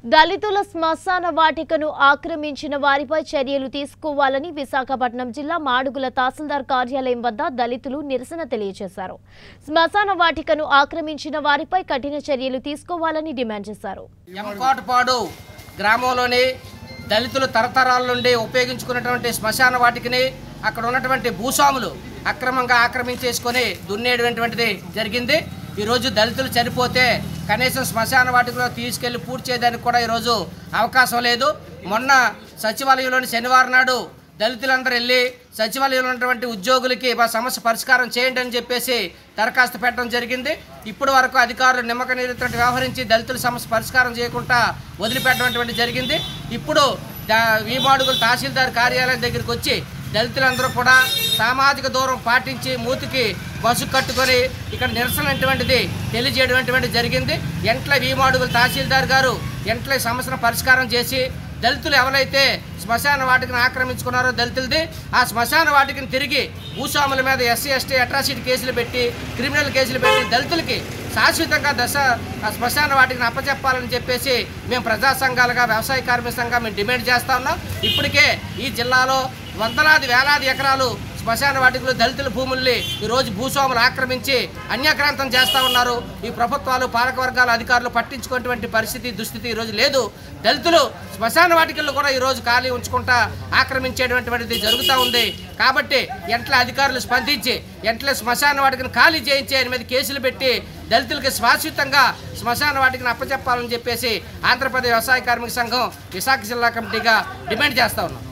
దళితుల శ్మశాన వాటికను ఆక్రమించిన వారిపై చర్యలు తీసుకోవాలని విశాఖపట్నం జిల్లా మాడుగుల తహసీల్దార్ కార్యాలయం వద్ద దళితులు నిరసన తెలియజేశారు. శ్మశాన వాటికను ఆక్రమించిన వారిపై కఠిన చర్యలు తీసుకోవాలని డిమాండ్ చేశారు. ఎంకోటపాడు గ్రామంలోని దళితులు తరతరాల నుండి ఉపయోగించుకున్నటువంటి శ్మశాన వాటికని అక్కడ ఉన్నటువంటి భూస్వాములు అక్రమంగా ఆక్రమించేసుకొని దున్నేటువంటిది జరిగింది. ఈరోజు దళితులు చనిపోతే కనీసం శ్మశాన వాటికలో తీసుకెళ్లి పూర్తి చేయడానికి కూడా ఈరోజు అవకాశం లేదు. మొన్న సచివాలయంలోని శనివారం నాడు దళితులందరూ వెళ్ళి సచివాలయంలో ఉన్నటువంటి ఉద్యోగులకి మా సమస్య పరిష్కారం చేయండి అని చెప్పేసి దరఖాస్తు పెట్టడం జరిగింది. ఇప్పటి వరకు అధికారులు నిమ్మక నీరుతో వ్యవహరించి దళితుల సమస్య పరిష్కారం చేయకుండా వదిలిపెట్టడం జరిగింది. ఇప్పుడు వీమాడుగుల తహసీల్దార్ కార్యాలయం దగ్గరికి వచ్చి దళితులందరూ కూడా సామాజిక దూరం పాటించి మూతికి బస్సు కట్టుకొని ఇక్కడ నిరసన తెలియజేయడం జరిగింది. ఎంట్ల వీమాడుగుల తహసీల్దార్ గారు ఎంట్ల సమస్యను పరిష్కారం చేసి దళితులు ఎవరైతే శ్మశాన వాటికను ఆక్రమించుకున్నారో దళితులది ఆ శ్మశాన వాటికను తిరిగి భూస్వాముల మీద ఎస్సీ ఎస్టీ అట్రాసిటీ కేసులు పెట్టి క్రిమినల్ కేసులు పెట్టి దళితులకి శాశ్వతంగా శ్మశాన వాటికను అప్పచెప్పాలని చెప్పేసి మేము ప్రజా సంఘాలుగా వ్యవసాయ కార్మిక సంఘంగా మేము డిమాండ్ చేస్తా ఉన్నాం. ఇప్పటికే ఈ జిల్లాలో వందలాది వేలాది ఎకరాలు శ్మశాన వాటికలు దళితుల భూముల్ని ఈరోజు భూస్వాములు ఆక్రమించి అన్యాక్రాంతం చేస్తూ ఉన్నారు. ఈ ప్రభుత్వాలు పాలకవర్గాల అధికారులు పట్టించుకునేటువంటి దుస్థితి ఈరోజు లేదు. దళితులు శ్మశాన వాటికల్లో కూడా ఈరోజు ఖాళీ ఉంచుకుంటా ఆక్రమించేటువంటిది జరుగుతూ ఉంది. కాబట్టి ఎంట్ల అధికారులు స్పందించి ఎంట్ల శ్మశాన వాటికను ఖాళీ చేయించి ఆయన మీద కేసులు పెట్టి దళితులకి శాశ్వతంగా శ్మశాన వాటికను అప్పచెప్పాలని చెప్పేసి ఆంధ్రప్రదేశ్ వ్యవసాయ కార్మిక సంఘం విశాఖ జిల్లా కమిటీగా డిమాండ్ చేస్తూ ఉన్నాం.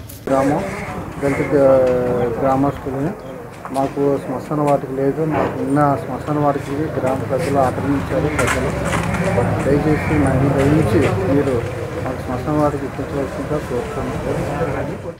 దళిత గ్రామస్తులని మాకు శ్మశాన వాటికి లేదు. మాకు ఉన్న శ్మశాన వాటికి గ్రామ ప్రజలు ఆక్రమించారు. ప్రజలు దయచేసి దయించి మీరు మాకు శ్మశాన వాటికి ఇప్పించవలసిందిగా కోరుతున్నాను.